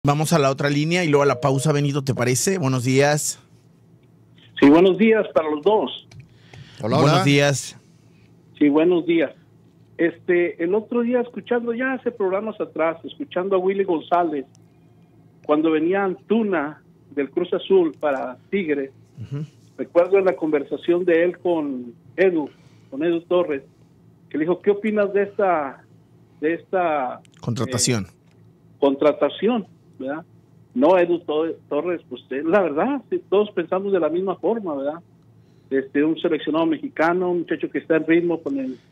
Vamos a la otra línea y luego a la pausa, Benito, ¿te parece? Buenos días. Sí, buenos días para los dos. Hola, hola. Buenos días. Sí, buenos días. El otro día escuchando, ya hace programas atrás, escuchando a Willy González, cuando venía Antuna del Cruz Azul para Tigres, recuerdo en la conversación de él con Edu Torres, que le dijo, ¿qué opinas de esta contratación? Contratación, ¿verdad? No, Edu Torres, pues la verdad, todos pensamos de la misma forma, ¿verdad? Un seleccionado mexicano, un muchacho que está en ritmo con el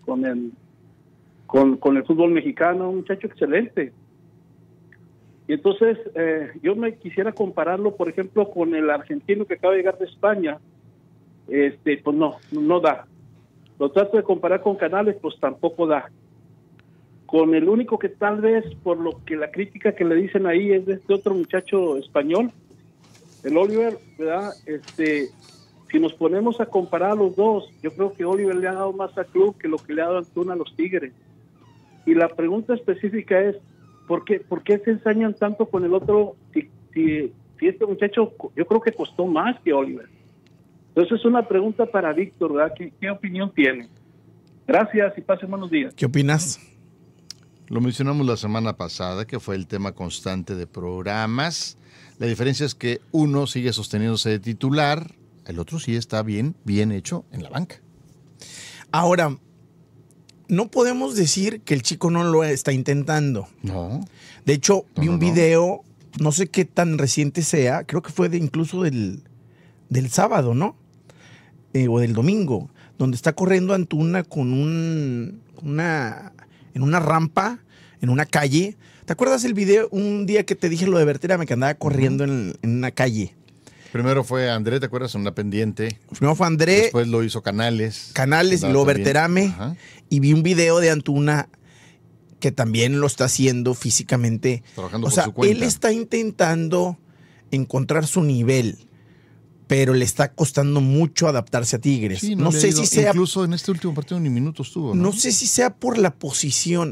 fútbol mexicano, un muchacho excelente. Y entonces yo me quisiera compararlo, por ejemplo, con el argentino que acaba de llegar de España. Pues no da. Lo trato de comparar con Canales, pues tampoco da. Con el único que tal vez, por lo que la crítica que le dicen ahí es de este otro muchacho español, el Oliver, ¿verdad? Si nos ponemos a comparar a los dos, yo creo que Oliver le ha dado más al club que lo que le ha dado Antuna a los Tigres. Y la pregunta específica es, ¿por qué se ensañan tanto con el otro si este muchacho, yo creo que costó más que Oliver? Entonces es una pregunta para Víctor, ¿verdad? ¿Qué opinión tiene? Gracias y pasen buenos días. ¿Qué opinas? Lo mencionamos la semana pasada, que fue el tema constante de programas. La diferencia es que uno sigue sosteniéndose de titular, el otro sí está bien hecho en la banca. Ahora, no podemos decir que el chico no lo está intentando. No. De hecho, vi un video, no sé qué tan reciente sea, creo que fue incluso del sábado, ¿no? O del domingo, donde está corriendo Antuna con en una rampa, en una calle. ¿Te acuerdas el video un día que te dije lo de Berterame, que andaba corriendo en una calle? Primero fue André, ¿te acuerdas? En una pendiente. Primero fue André. Después lo hizo Canales. Y luego Berterame. Y vi un video de Antuna que también lo está haciendo físicamente. Trabajando por su cuenta. Él está intentando encontrar su nivel, pero le está costando mucho adaptarse a Tigres. Sí, no sé si sea... Incluso en este último partido ni minutos tuvo, ¿no? No sé si sea por la posición.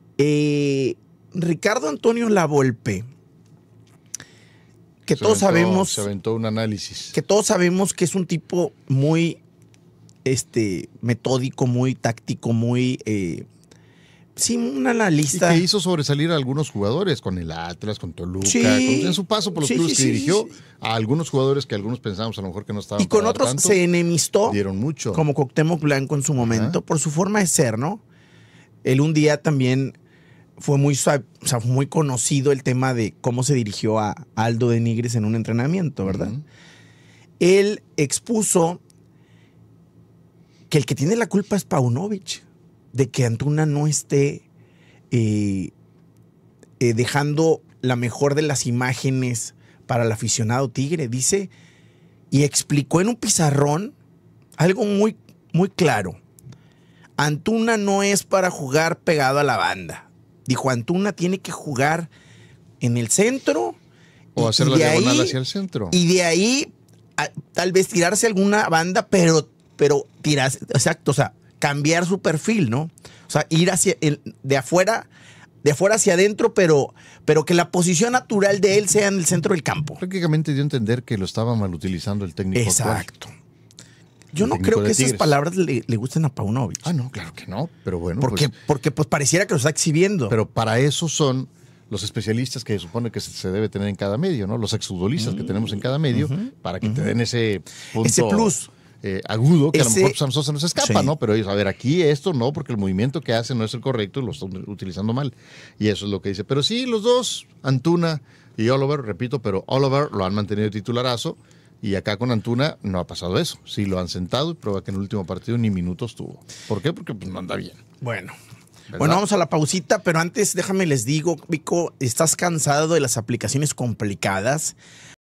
Ricardo Antonio Lavolpe, que todos sabemos... Se aventó un análisis. Que todos sabemos que es un tipo muy metódico, muy táctico, muy... sí, un analista. Y que hizo sobresalir a algunos jugadores con el Atlas, con Toluca, en su paso por los clubes que dirigió, a algunos jugadores que algunos pensábamos a lo mejor que no estaban. Y con otros tanto, se enemistó. Dieron mucho. Como Cuauhtémoc Blanco en su momento, por su forma de ser, ¿no? Él un día también fue muy conocido el tema de cómo se dirigió a Aldo de Nigris en un entrenamiento, ¿verdad? Él expuso que el que tiene la culpa es Paunovic, de que Antuna no esté dejando la mejor de las imágenes para el aficionado tigre, dice, y explicó en un pizarrón algo muy, muy claro. Antuna no es para jugar pegado a la banda. Dijo, Antuna tiene que jugar en el centro. O hacer la diagonal hacia el centro. Y de ahí tal vez tirarse alguna banda, pero tirarse, exacto, o sea, cambiar su perfil, ¿no? O sea, ir de afuera hacia adentro, pero que la posición natural de él sea en el centro del campo. Prácticamente dio a entender que lo estaba mal utilizando el técnico. Exacto. Yo no creo que esas palabras le gusten a Paunovic. Ah, no, claro que no, pero bueno. Porque pues pareciera que lo está exhibiendo. Pero para eso son los especialistas que se supone que se debe tener en cada medio, ¿no? Los exfutbolistas que tenemos en cada medio, para que te den ese punto. Ese plus. Agudo, que a lo mejor Sam Sosa nos escapa, ¿no? Pero ellos, a ver, aquí esto no, porque el movimiento que hace no es el correcto y lo están utilizando mal. Y eso es lo que dice. Pero sí, los dos, Antuna y Oliver, repito, pero Oliver lo han mantenido titularazo y acá con Antuna no ha pasado eso. Sí, lo han sentado y prueba que en el último partido ni minutos tuvo. ¿Por qué? Porque pues no anda bien. Bueno, vamos a la pausita, pero antes déjame les digo, Vico, ¿estás cansado de las aplicaciones complicadas?